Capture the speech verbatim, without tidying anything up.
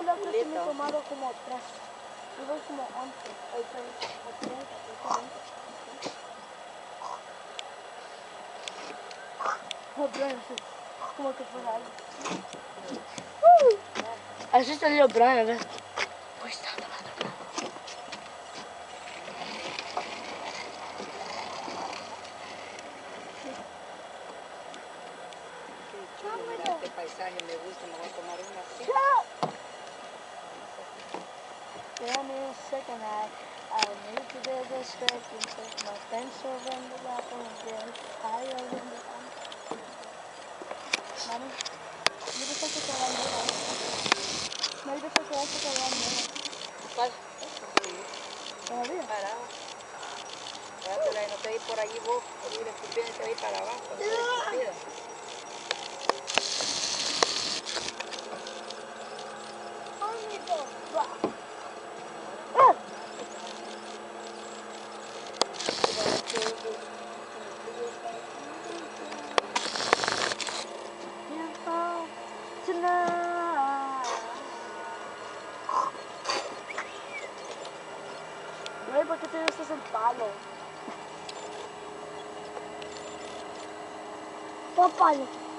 que la otra sí me he tomado como tres. Yo voy como once. O treinta, o treinta, o cuarenta. Oh, Brian, sí. Como que fuera algo. Uh, así salió Brian, ¿ves? Pues está tomando. Este paisaje me gusta, me voy a tomar una así. Give me a second, I, I need to do this straight and take my pencil in the lap and get higher than the sun. Mami, yo pensé que te va a mirar. No, yo pensé que esto te va a mirar. ¿Cuál? ¿Todavía? Parado. Espérate, no te vi por allí vos, por ir escupiendo y te vi para abajo, no te escupida. Güey, ¿por qué te gustas el palo? ¿Cuál palo?